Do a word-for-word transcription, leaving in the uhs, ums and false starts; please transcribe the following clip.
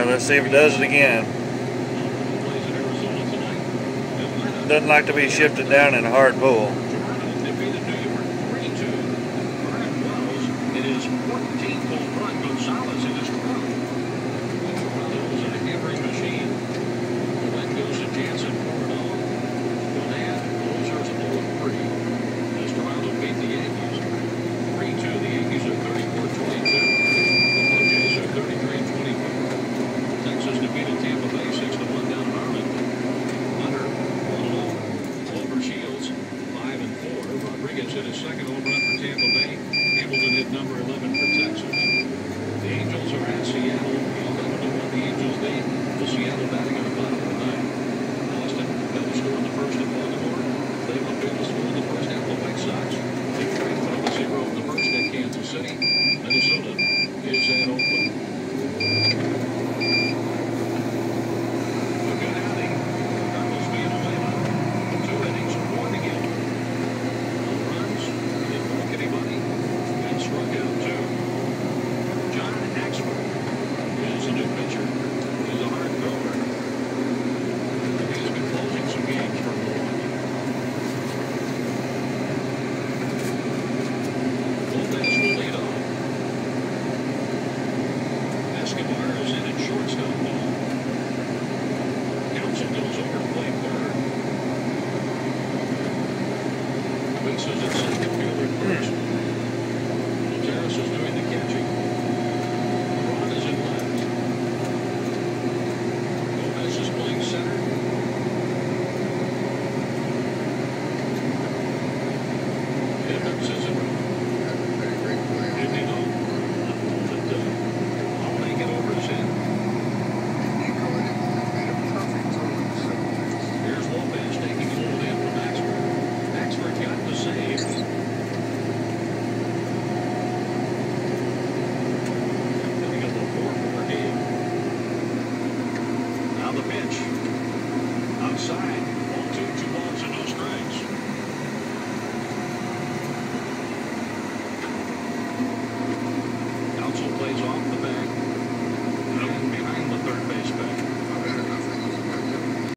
Alright, let's see if it does it again. Doesn't like to be shifted down in a hard pull. Hit a second home run for Tampa Bay. Hamilton hit number eleven for Texas. The Angels are at Seattle. eleven to one the Angels lead. The Seattle batting in the bottom of the ninth. Boston got the score in the first at Baltimore. Cleveland got the score in the first at the White Sox. Detroit put up a zero in the first at Kansas City. Minnesota is at Oakland. A good outing. Cardinals being Atlanta. Two innings, one to give. Anybody and struck out two. John Axford is a new pitcher. He's a hard thrower. He's been closing some games for Milwaukee. Lopez will lead off. Escobar is in at shortstop ball. Council goes over to play third. Bases at second, fielder first. Terrace is doing the catching.